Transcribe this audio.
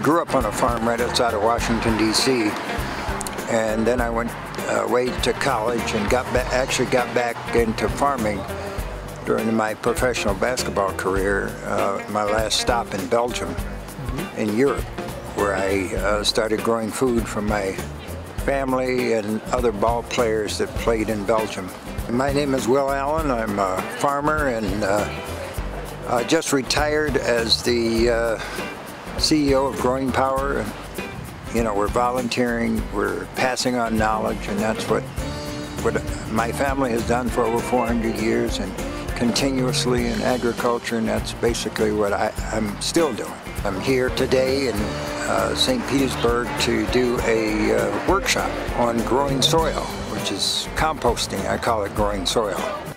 grew up on a farm right outside of Washington, D.C., and then I went away to college and actually got back into farming during my professional basketball career. My last stop in Belgium, in Europe, where I started growing food for my family and other ball players that played in Belgium. My name is Will Allen. I'm a farmer and just retired as the CEO of Growing Power. You know, we're volunteering, we're passing on knowledge, and that's what my family has done for over 400 years and continuously in agriculture, and that's basically what I'm still doing. I'm here today in St. Petersburg to do a workshop on growing soil, which is composting. I call it growing soil.